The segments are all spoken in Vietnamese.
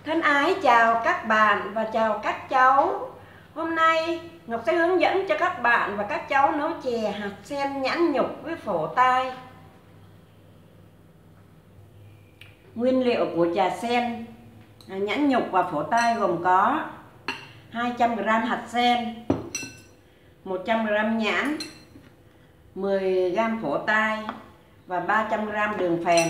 Thân ái chào các bạn và chào các cháu. Hôm nay Ngọc sẽ hướng dẫn cho các bạn và các cháu nấu chè hạt sen nhãn nhục với phổ tai. Nguyên liệu của trà sen nhãn nhục và phổ tai gồm có 200g hạt sen, 100g nhãn, 10g phổ tai và 300g đường phèn.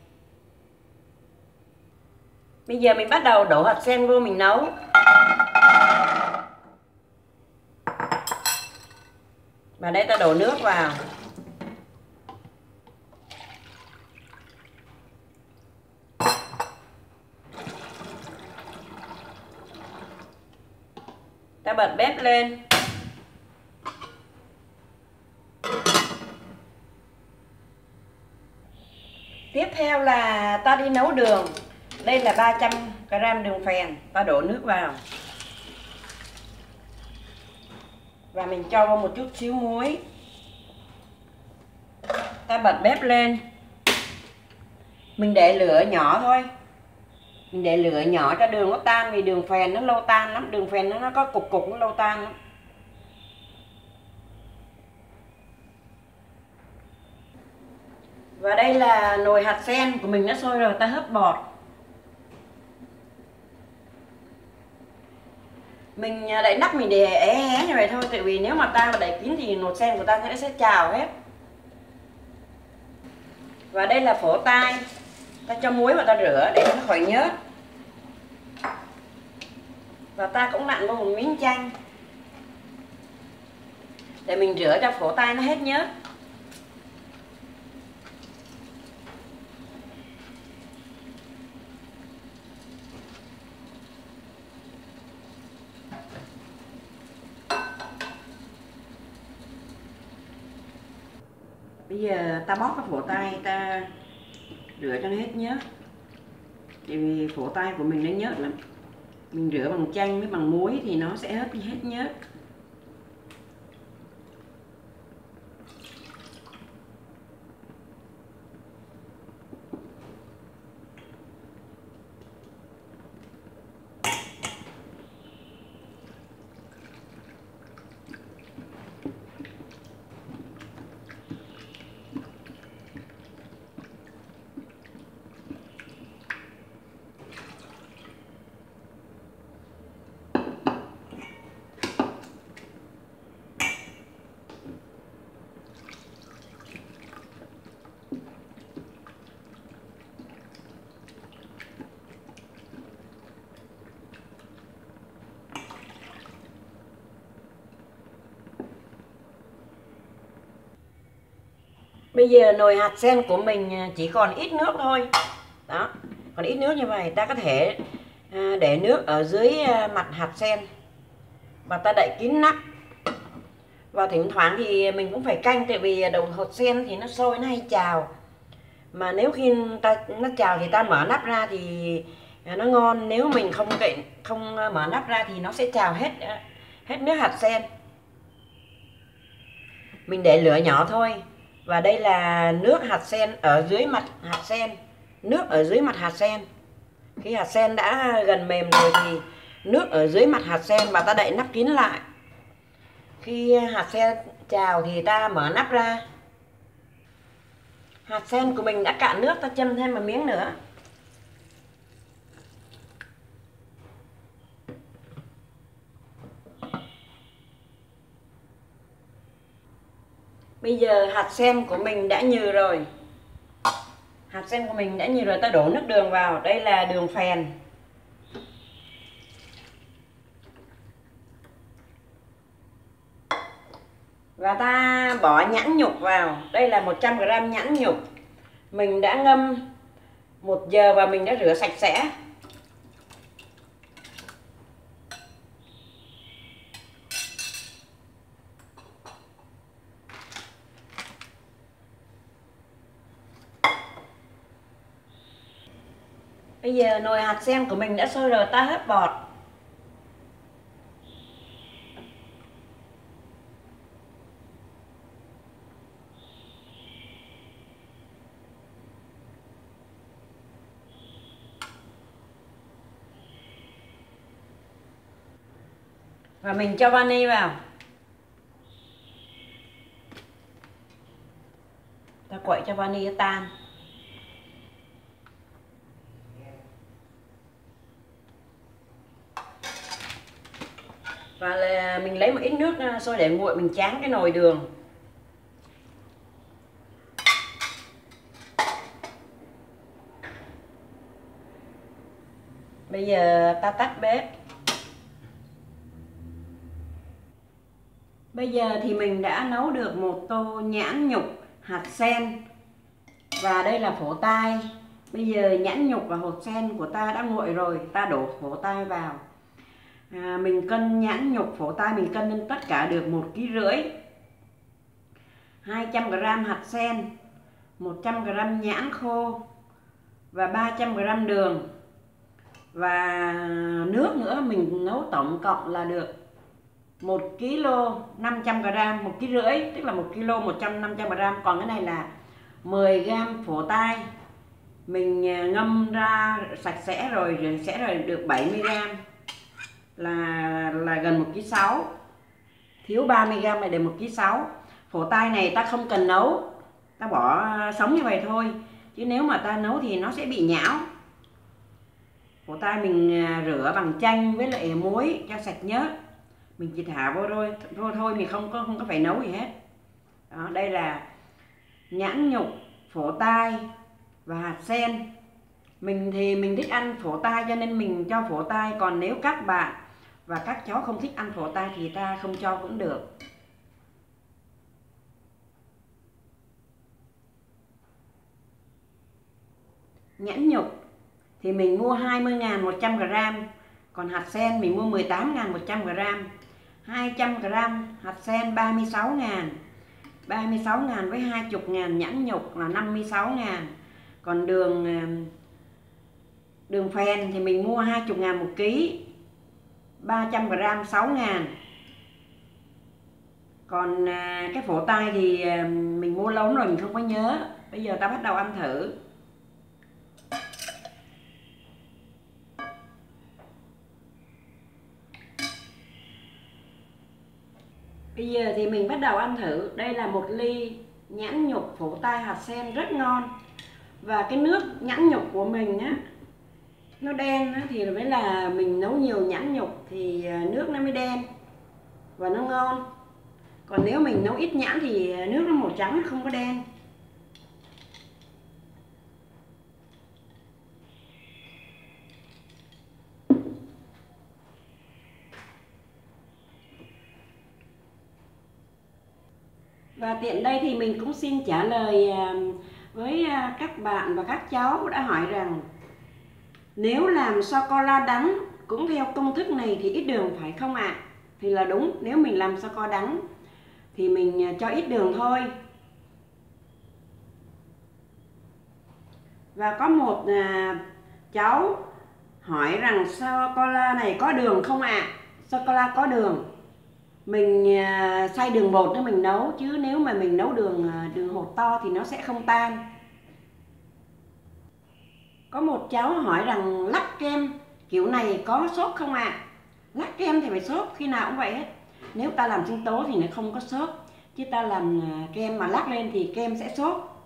Bây giờ mình bắt đầu đổ hạt sen vô mình nấu. Và đây ta đổ nước vào. Ta bật bếp lên. Tiếp theo là ta đi nấu đường. Đây là 300g đường phèn. Ta đổ nước vào. Và mình cho vào một chút xíu muối. Ta bật bếp lên. Mình để lửa nhỏ thôi. Mình để lửa nhỏ cho đường nó tan, vì đường phèn nó lâu tan lắm. Đường phèn nó có cục cục, nó lâu tan lắm. Và đây là nồi hạt sen của mình đã sôi rồi, ta hấp bọt. Mình đậy nắp mình để hé như vậy thôi, tại vì nếu mà ta mà đậy kín thì nồi sen của ta sẽ trào hết. Và đây là phổ tai. Ta cho muối vào ta rửa để nó khỏi nhớt. Và ta cũng nặn vào một miếng chanh để mình rửa cho phổ tai nó hết nhớt. Bây giờ ta bóc cái phổ tai ta rửa cho nó hết nhớt. Tại vì phổ tai của mình nó nhớt lắm. Mình rửa bằng chanh với bằng muối thì nó sẽ hết nhớt. Bây giờ nồi hạt sen của mình chỉ còn ít nước thôi. Đó, còn ít nước như vậy ta có thể để nước ở dưới mặt hạt sen và ta đậy kín nắp. Và thỉnh thoảng thì mình cũng phải canh, tại vì đầu hột sen thì nó sôi nó hay trào. Mà nếu khi nó trào thì ta mở nắp ra thì nó ngon. Nếu mình không mở nắp ra thì nó sẽ trào hết nước hạt sen. Mình để lửa nhỏ thôi. Và đây là nước hạt sen ở dưới mặt hạt sen. Nước ở dưới mặt hạt sen. Khi hạt sen đã gần mềm rồi thì nước ở dưới mặt hạt sen và ta đậy nắp kín lại. Khi hạt sen trào thì ta mở nắp ra. Hạt sen của mình đã cạn nước, ta châm thêm một miếng nữa. Bây giờ hạt sen của mình đã nhừ rồi. Hạt sen của mình đã nhừ rồi, ta đổ nước đường vào. Đây là đường phèn. Và ta bỏ nhãn nhục vào. Đây là 100g nhãn nhục. Mình đã ngâm 1 giờ và mình đã rửa sạch sẽ. Bây giờ nồi hạt sen của mình đã sôi rồi, ta hấp bọt. Và mình cho vani vào. Ta quậy cho vani tan. Và là mình lấy một ít nước sôi để nguội, mình tráng cái nồi đường. Bây giờ ta tắt bếp. Bây giờ thì mình đã nấu được một tô nhãn nhục hạt sen. Và đây là phổ tai. Bây giờ nhãn nhục và hột sen của ta đã nguội rồi, ta đổ phổ tai vào. Mình cân nhãn nhục phổ tai, mình cân lên tất cả được 1,5 kg. 200g hạt sen, 100g nhãn khô và 300g đường. Và nước nữa mình nấu tổng cộng là được 1 kg 500g, 1,5 kg, tức là 1 kg 100-500g. Còn cái này là 10g phổ tai. Mình ngâm ra sạch sẽ rồi, rửa sẽ rồi được 70g, là gần 1,6 kg. Thiếu 30g này để 1,6 kg. Phổ tai này ta không cần nấu, ta bỏ sống như vậy thôi. Chứ nếu mà ta nấu thì nó sẽ bị nhão. Phổ tai mình rửa bằng chanh với lại muối cho sạch nhớt. Mình chỉ thả vô thôi, mình không có phải nấu gì hết. Đó, đây là nhãn nhục, phổ tai và hạt sen. Mình thì mình thích ăn phổ tai cho nên mình cho phổ tai. Còn nếu các bạn và các cháu không thích ăn phổ tai thì ta không cho cũng được. Nhãn nhục thì mình mua 20.000 100g. Còn hạt sen mình mua 18.000 100g. 200g hạt sen 36.000. 36.000 với 20.000 nhãn nhục là 56.000. Còn đường phèn thì mình mua 20.000 1 kg. 300g 6.000. Còn cái phổ tai thì mình mua lâu rồi mình không có nhớ. Bây giờ ta bắt đầu ăn thử. Bây giờ thì mình bắt đầu ăn thử. Đây là một ly nhãn nhục phổ tai hạt sen rất ngon. Và cái nước nhãn nhục của mình á, nó đen á, thì mới là mình nấu nhiều nhãn nhục thì nước nó mới đen và nó ngon. Còn nếu mình nấu ít nhãn thì nước nó màu trắng, không có đen. Và tiện đây thì mình cũng xin trả lời với các bạn và các cháu đã hỏi rằng nếu làm sô-cô-la đắng cũng theo công thức này thì ít đường phải không ạ? Thì là đúng, nếu mình làm sô-cô-la đắng thì mình cho ít đường thôi. Và có một cháu hỏi rằng sô-cô-la này có đường không ạ? Sô-cô-la có đường. Mình xay đường bột để mình nấu, chứ nếu mà mình nấu đường hột to thì nó sẽ không tan. Có một cháu hỏi rằng lắc kem kiểu này có xốp không ạ? Lắc kem thì phải xốp, khi nào cũng vậy hết. Nếu ta làm sinh tố thì nó không có xốp, chứ ta làm kem mà lắc lên thì kem sẽ xốp.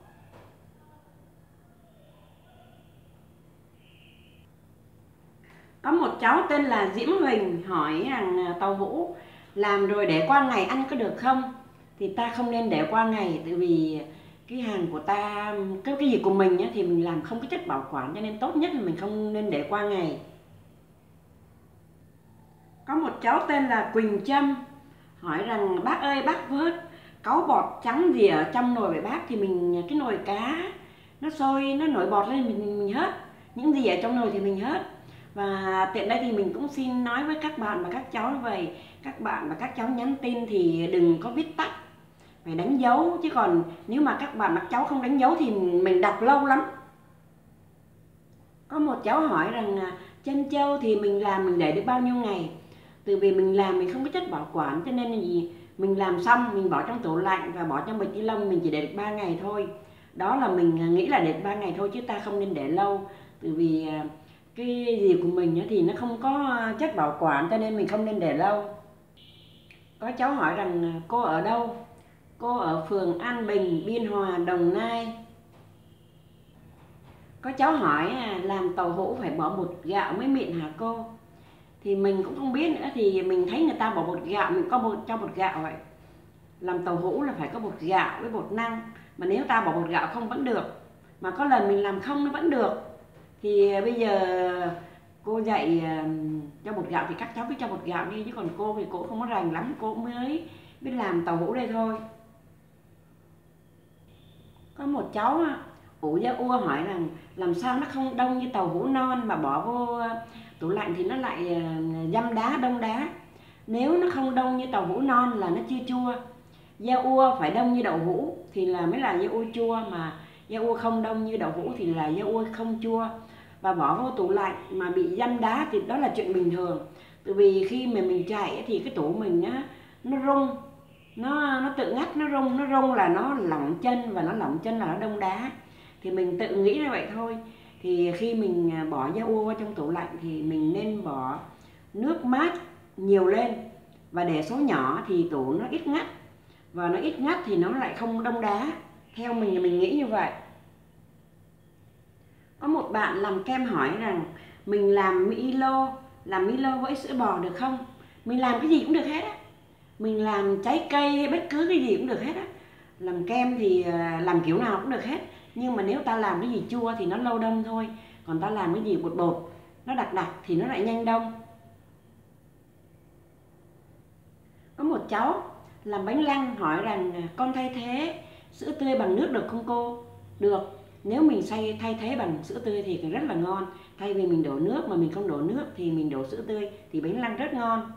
Có một cháu tên là Diễm Huỳnh hỏi rằng tàu hũ làm rồi để qua ngày ăn có được không? Thì ta không nên để qua ngày, tại vì cái hàng của ta, cái gì của mình á, thì mình làm không có chất bảo quản, cho nên tốt nhất là mình không nên để qua ngày. Có một cháu tên là Quỳnh Trâm hỏi rằng bác ơi, bác vớt cáu bọt trắng gì ở trong nồi vậy bác? Thì mình cái nồi cá nó sôi, nó nổi bọt lên mình hớt, những gì ở trong nồi thì mình hớt. Và tiện đây thì mình cũng xin nói với các bạn và các cháu như vậy. Các bạn và các cháu nhắn tin thì đừng có viết tắt, phải đánh dấu. Chứ còn nếu mà các bạn và các cháu không đánh dấu thì mình đọc lâu lắm. Có một cháu hỏi rằng chân trâu thì mình làm mình để được bao nhiêu ngày? Từ vì mình làm mình không có chất bảo quản, cho nên là gì, mình làm xong mình bỏ trong tủ lạnh và bỏ trong bịch ni lông, mình chỉ để được 3 ngày thôi. Đó là mình nghĩ là để được 3 ngày thôi, chứ ta không nên để lâu. Từ vì cái gì của mình thì nó không có chất bảo quản, cho nên mình không nên để lâu. Có cháu hỏi rằng cô ở đâu? Cô ở phường An Bình, Biên Hòa, Đồng Nai. Có cháu hỏi làm tàu hũ phải bỏ bột gạo mới mịn hả cô? Thì mình cũng không biết nữa, thì mình thấy người ta bỏ bột gạo, mình cho bột gạo vậy. Làm tàu hũ là phải có bột gạo với bột năng, mà nếu ta bỏ bột gạo không vẫn được, mà có lần mình làm không nó vẫn được. Thì bây giờ cô dạy cho bột gạo thì các cháu biết cho bột gạo đi, chứ còn cô thì cô không có rành lắm, cô mới biết làm tàu hũ đây thôi. Có một cháu ủ da ua hỏi rằng làm sao nó không đông như tàu hũ non mà bỏ vô tủ lạnh thì nó lại dăm đá, đông đá. Nếu nó không đông như tàu hũ non là nó chưa chua. Da ua phải đông như đậu hũ thì mới là da ua chua, mà da ua không đông như đậu hũ thì là da ua không chua. Và bỏ vô tủ lạnh mà bị dăm đá thì đó là chuyện bình thường. Tại vì khi mà mình chạy thì cái tủ mình nó rung, nó tự ngắt, nó rung là nó lỏng chân, và nó lỏng chân là nó đông đá. Thì mình tự nghĩ như vậy thôi. Thì khi mình bỏ da ua vào trong tủ lạnh thì mình nên bỏ nước mát nhiều lên, và để số nhỏ thì tủ nó ít ngắt, và nó ít ngắt thì nó lại không đông đá. Theo mình thì mình nghĩ như vậy. Có một bạn làm kem hỏi rằng mình làm Milo với sữa bò được không? Mình làm cái gì cũng được hết á. Mình làm trái cây hay bất cứ cái gì cũng được hết á. Làm kem thì làm kiểu nào cũng được hết. Nhưng mà nếu ta làm cái gì chua thì nó lâu đông thôi. Còn ta làm cái gì bột bột, nó đặc đặc thì nó lại nhanh đông. Có một cháu làm bánh lăng hỏi rằng con thay thế sữa tươi bằng nước được không cô? Được. Nếu mình thay thế bằng sữa tươi thì rất là ngon. Thay vì mình đổ nước mà mình không đổ nước thì mình đổ sữa tươi thì bánh lăng rất ngon.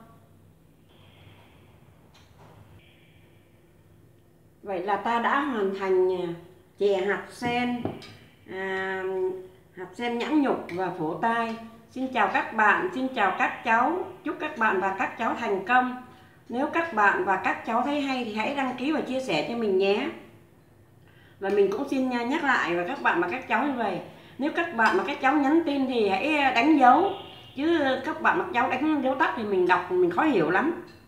Vậy là ta đã hoàn thành chè hạt sen nhãn nhục và phổ tai. Xin chào các bạn, xin chào các cháu. Chúc các bạn và các cháu thành công. Nếu các bạn và các cháu thấy hay thì hãy đăng ký và chia sẻ cho mình nhé. Và mình cũng xin nhắc lại và các bạn và các cháu như vậy. Nếu các bạn và các cháu nhắn tin thì hãy đánh dấu. Chứ các bạn và các cháu đánh dấu tắt thì mình đọc mình khó hiểu lắm.